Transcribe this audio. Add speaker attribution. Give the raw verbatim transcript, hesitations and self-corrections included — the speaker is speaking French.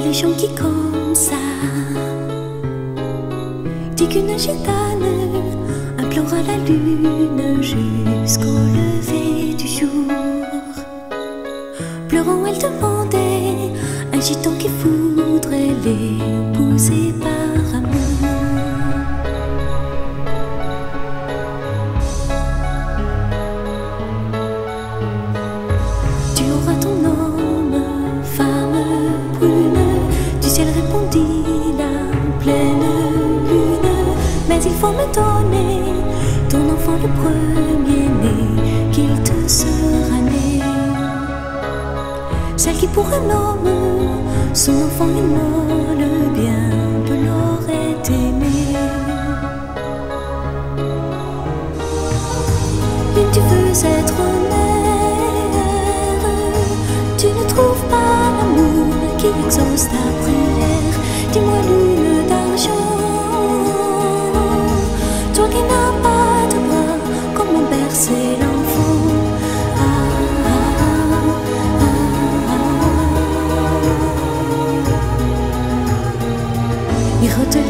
Speaker 1: les gens qui comme ça dit qu'une gitane implora la lune jusqu'au lever du jour. Pleurant, elle demandait un gitan qui voudrait l'épouser par amour. Tu auras ton homme, femme brune, du ciel répondit la pleine lune. Mais il faut me donner ton enfant le premier-né, qu'il te sera né. Celle qui pour un homme, son enfant est molle, bien peu l'aurait aimé. Lune, tu veux être mère, tu ne trouves pas l'amour qui exauce ta prière. Dis-moi, lune d'argent, toi qui n'as pas de bras, comment bercer l'enfant? Ah, ah, ah, ah, ah. Il